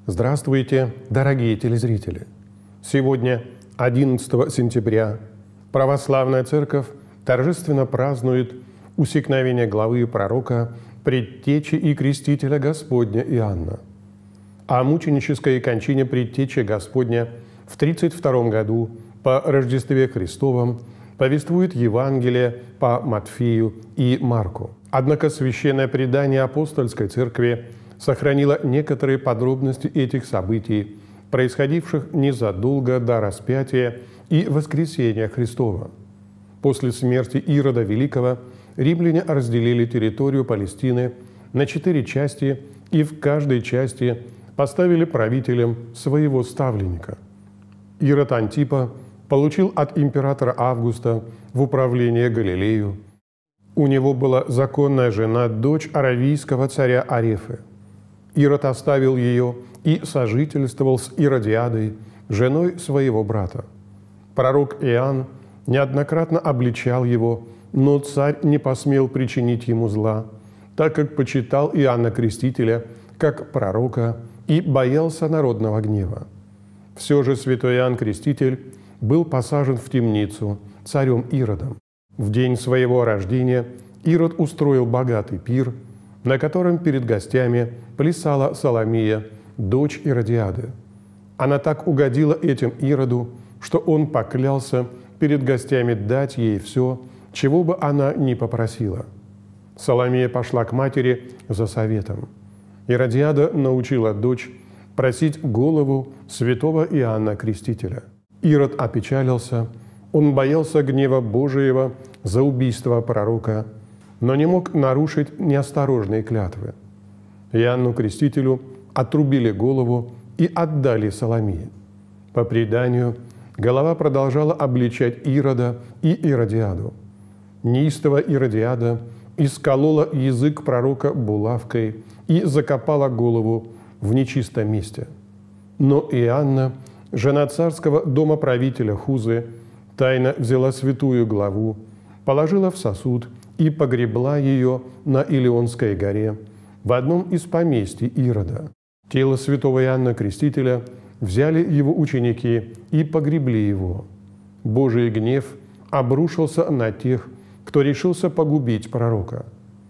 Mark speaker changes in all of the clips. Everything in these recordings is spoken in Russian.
Speaker 1: Здравствуйте, дорогие телезрители! Сегодня, 11 сентября, Православная Церковь торжественно празднует усекновение главы пророка, предтечи и крестителя Господня Иоанна. О мученической кончине предтечи Господня в 32 году по Рождестве Христовом повествует Евангелие по Матфею и Марку. Однако Священное предание Апостольской Церкви сохранило некоторые подробности этих событий, происходивших незадолго до распятия и воскресения Христова. После смерти Ирода Великого римляне разделили территорию Палестины на 4 части и в каждой части поставили правителем своего ставленника. Ирод Антипа получил от императора Августа в управление Галилею. У него была законная жена, дочь аравийского царя Арефы. Ирод оставил ее и сожительствовал с Иродиадой, женой своего брата. Пророк Иоанн неоднократно обличал его, но царь не посмел причинить ему зла, так как почитал Иоанна Крестителя как пророка и боялся народного гнева. Все же святой Иоанн Креститель был посажен в темницу царем Иродом. В день своего рождения Ирод устроил богатый пир, на котором перед гостями плясала Соломия, дочь Иродиады. Она так угодила этим Ироду, что он поклялся перед гостями дать ей все, чего бы она ни попросила. Соломия пошла к матери за советом. Иродиада научила дочь просить голову святого Иоанна Крестителя. Ирод опечалился, он боялся гнева Божиего за убийство пророка, но не мог нарушить неосторожные клятвы. Иоанну Крестителю отрубили голову и отдали Соломии. По преданию, голова продолжала обличать Ирода и Иродиаду. Неистовая Иродиада исколола язык пророка булавкой и закопала голову в нечистом месте. Но Иоанна, жена царского домоправителя Хузы, тайно взяла святую главу, положила в сосуд и погребла ее на Илионской горе в одном из поместий Ирода. Тело святого Иоанна Крестителя взяли его ученики и погребли его. Божий гнев обрушился на тех, кто решился погубить пророка.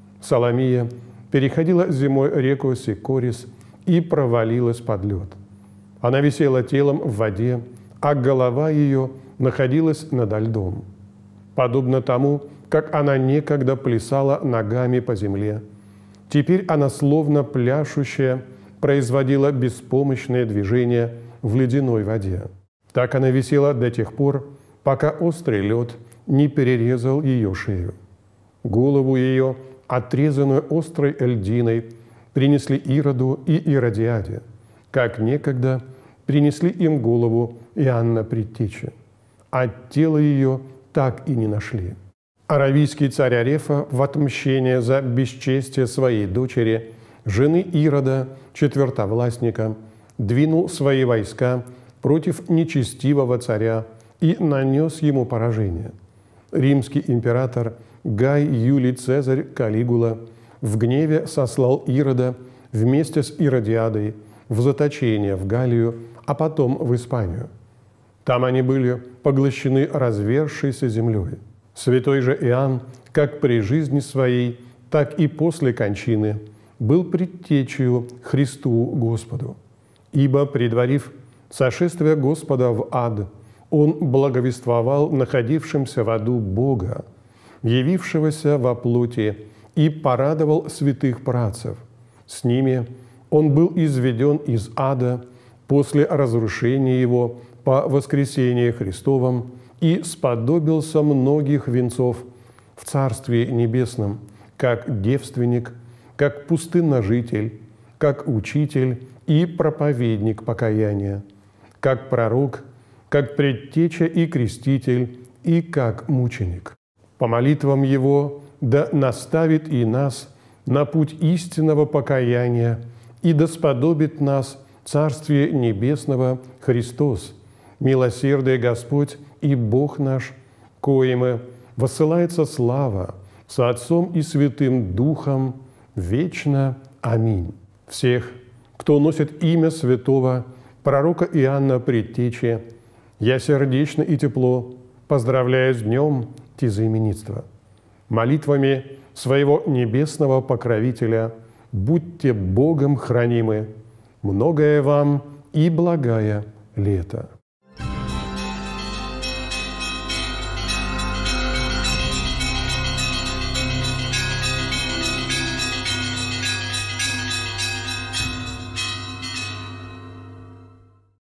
Speaker 1: Соломия переходила зимой реку Сикорис и провалилась под лед. Она висела телом в воде, а голова ее находилась надо льдом. Подобно тому, как она некогда плясала ногами по земле, теперь она, словно пляшущая, производила беспомощные движения в ледяной воде. Так она висела до тех пор, пока острый лед не перерезал ее шею. Голову ее, отрезанную острой льдиной, принесли Ироду и Иродиаде, как некогда принесли им голову Иоанна Предтечи, а тело ее так и не нашли. Аравийский царь Арефа в отмщение за бесчестие своей дочери, жены Ирода, четвертовластника, двинул свои войска против нечестивого царя и нанес ему поражение. Римский император Гай Юлий Цезарь Калигула в гневе сослал Ирода вместе с Иродиадой в заточение в Галлию, а потом в Испанию. Там они были поглощены разверзшейся землей. Святой же Иоанн, как при жизни своей, так и после кончины, был предтечею Христу Господу. Ибо, предварив сошествие Господа в ад, Он благовествовал находившимся в аду Бога, явившегося во плоти, и порадовал святых працев. С ними Он был изведен из ада после разрушения его по воскресении Христовом и сподобился многих венцов в Царстве Небесном, как девственник, как пустынножитель, как учитель и проповедник покаяния, как пророк, как предтеча и креститель, и как мученик. По молитвам Его да наставит и нас на путь истинного покаяния и да сподобит нас Царствие Небесного Христос, милосердный Господь и Бог наш, коим воссылается слава со Отцом и Святым Духом вечно. Аминь. Всех кто носит имя святого пророка Иоанна Предтечи, я сердечно и тепло поздравляю с днем тезаименитства. Молитвами своего небесного покровителя будьте Богом хранимы, многое вам и благая лето.